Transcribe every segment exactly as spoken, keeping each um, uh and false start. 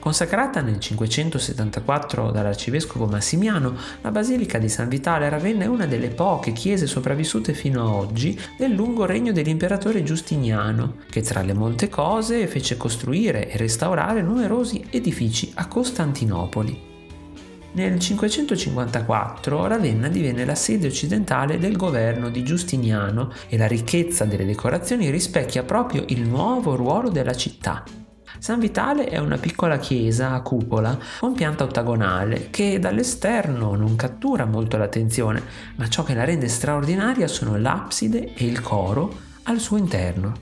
Consacrata nel cinquecentosettantaquattro dall'arcivescovo Massimiano, la Basilica di San Vitale a Ravenna è una delle poche chiese sopravvissute fino a oggi del lungo regno dell'imperatore Giustiniano, che tra le molte cose fece costruire e restaurare numerosi edifici a Costantinopoli. Nel cinquecentocinquantaquattro Ravenna divenne la sede occidentale del governo di Giustiniano e la ricchezza delle decorazioni rispecchia proprio il nuovo ruolo della città. San Vitale è una piccola chiesa a cupola con pianta ottagonale che dall'esterno non cattura molto l'attenzione, ma ciò che la rende straordinaria sono l'abside e il coro al suo interno.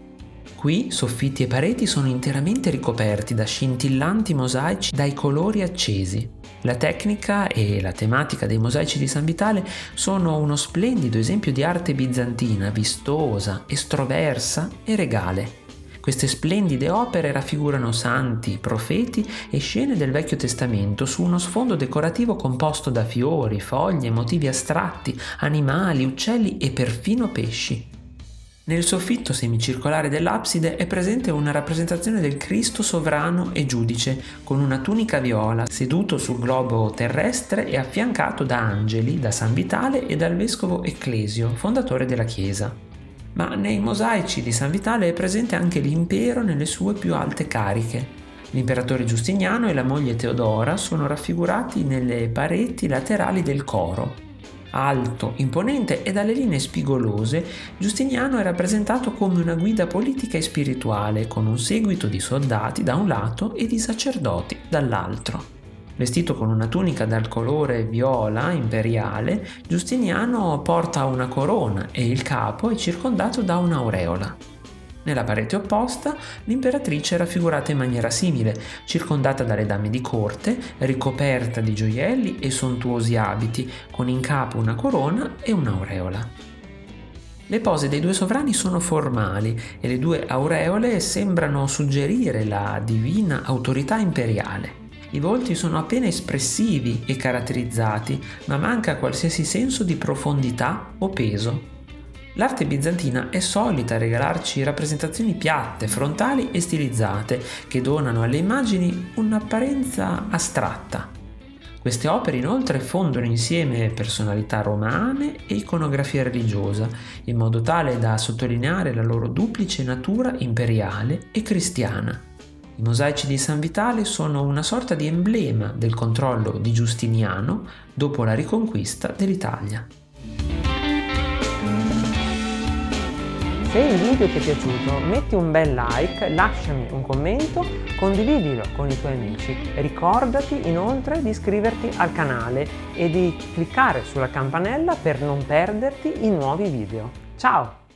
Qui soffitti e pareti sono interamente ricoperti da scintillanti mosaici dai colori accesi. La tecnica e la tematica dei mosaici di San Vitale sono uno splendido esempio di arte bizantina, vistosa, estroversa e regale. Queste splendide opere raffigurano santi, profeti e scene del Vecchio Testamento su uno sfondo decorativo composto da fiori, foglie, motivi astratti, animali, uccelli e perfino pesci. Nel soffitto semicircolare dell'abside è presente una rappresentazione del Cristo sovrano e giudice, con una tunica viola, seduto sul globo terrestre e affiancato da angeli, da San Vitale e dal vescovo Ecclesio, fondatore della chiesa. Ma nei mosaici di San Vitale è presente anche l'impero nelle sue più alte cariche. L'imperatore Giustiniano e la moglie Teodora sono raffigurati nelle pareti laterali del coro. Alto, imponente e dalle linee spigolose, Giustiniano è rappresentato come una guida politica e spirituale, con un seguito di soldati da un lato e di sacerdoti dall'altro. Vestito con una tunica dal colore viola imperiale, Giustiniano porta una corona e il capo è circondato da un'aureola. Nella parete opposta, l'imperatrice è raffigurata in maniera simile, circondata dalle dame di corte, ricoperta di gioielli e sontuosi abiti, con in capo una corona e un'aureola. Le pose dei due sovrani sono formali e le due aureole sembrano suggerire la divina autorità imperiale. I volti sono appena espressivi e caratterizzati, ma manca qualsiasi senso di profondità o peso. L'arte bizantina è solita regalarci rappresentazioni piatte, frontali e stilizzate, che donano alle immagini un'apparenza astratta. Queste opere inoltre fondono insieme personalità romane e iconografia religiosa, in modo tale da sottolineare la loro duplice natura imperiale e cristiana. I mosaici di San Vitale sono una sorta di emblema del controllo di Giustiniano dopo la riconquista dell'Italia. Se il video ti è piaciuto, metti un bel like, lasciami un commento, condividilo con i tuoi amici. Ricordati inoltre di iscriverti al canale e di cliccare sulla campanella per non perderti i nuovi video. Ciao!